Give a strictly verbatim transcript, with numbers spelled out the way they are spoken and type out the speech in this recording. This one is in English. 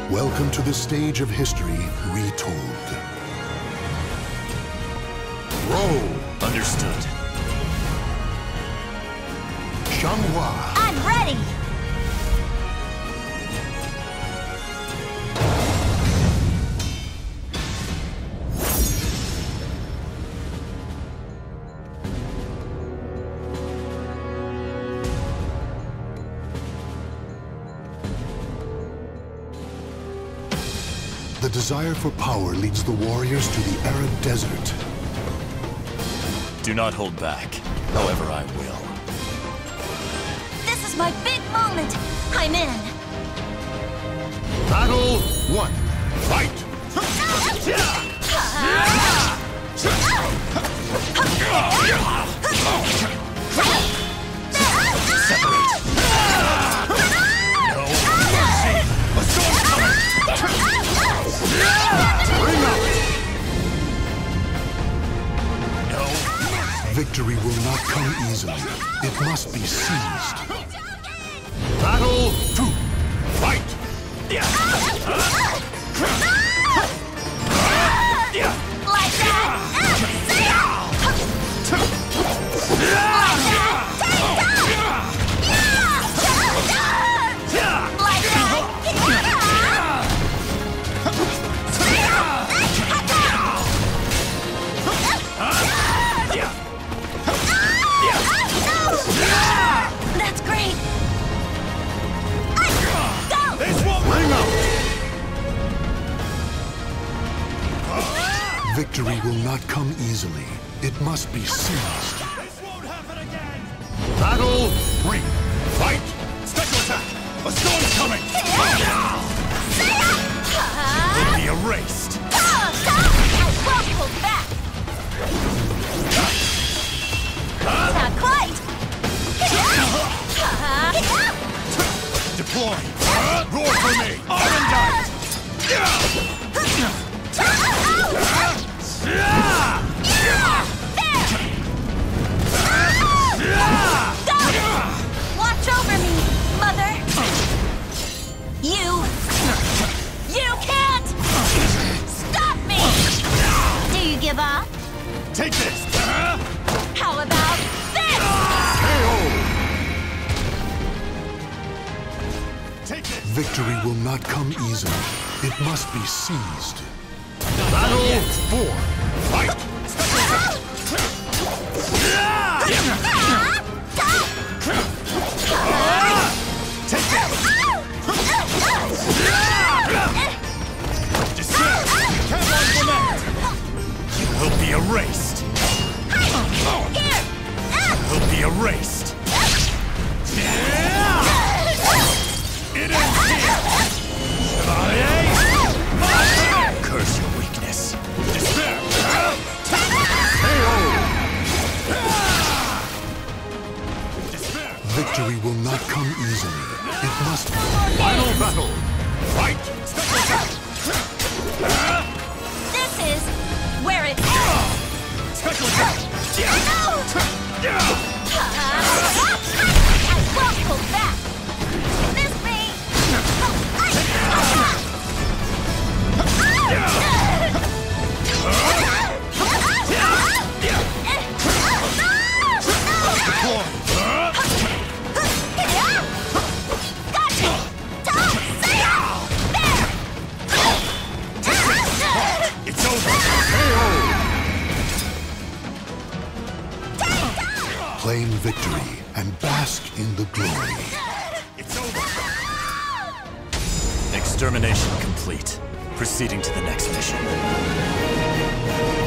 Welcome to the stage of history retold. Roll. Understood. Xianghua. I'm ready! The desire for power leads the warriors to the arid desert. Do not hold back. However, I will. This is my big moment! I'm in! Battle one. Fight! Separate! No mercy! A storm coming! Bring up! No. Victory will not come easily. It must be seized. Battle two. Fight! Like that! That's great! Go! This won't Bring up! Victory will not come easily. It must be seized. This won't happen again! Battle three. Fight! Special attack! A storm's coming! Will be erased! I won't hold back! Not quite! Deploy! Roar for me! Armandite! Watch over me, Mother! You... You can't... Stop me! Do you give up? Take this! How about this? Take this! Victory will not come easily. It must be seized. Battle four. Fight! Take this! Despair! Can't run from that! You will be erased! Will be erased! It ends here! Chevalier! Curse your weakness! Despair! Despair! Victory will not come easily. It must be. Final battle. Fight! Special attack! This is where it ends. Special attack! I won't hold back. Miss me. It's over! Claim victory and bask in the glory. It's over! Extermination complete. Proceeding to the next mission.